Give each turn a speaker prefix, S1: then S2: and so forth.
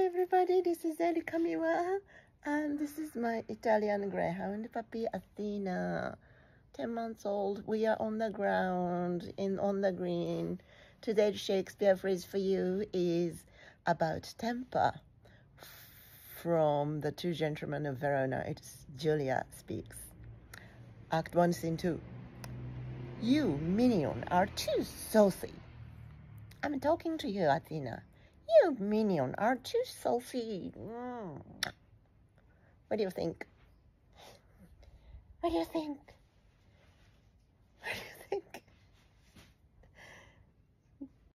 S1: everybody, this is Elica Miwa, and this is my Italian greyhound puppy Athena, 10 months old. We are on the ground, on the green. Today's Shakespeare phrase for you is about temper from the Two Gentlemen of Verona. It's Julia speaks. Act 1, Scene 2. You, minion, are too saucy. I'm talking to you, Athena. You, minion, are too saucy. What do you think? What do you think?